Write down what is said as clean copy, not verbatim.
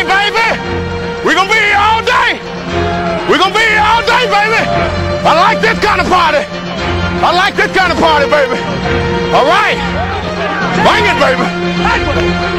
day, baby. We're gonna be here all day. We're gonna be here all day, baby. I like this kind of party. I like this kind of party, baby. All right. Bring it, baby.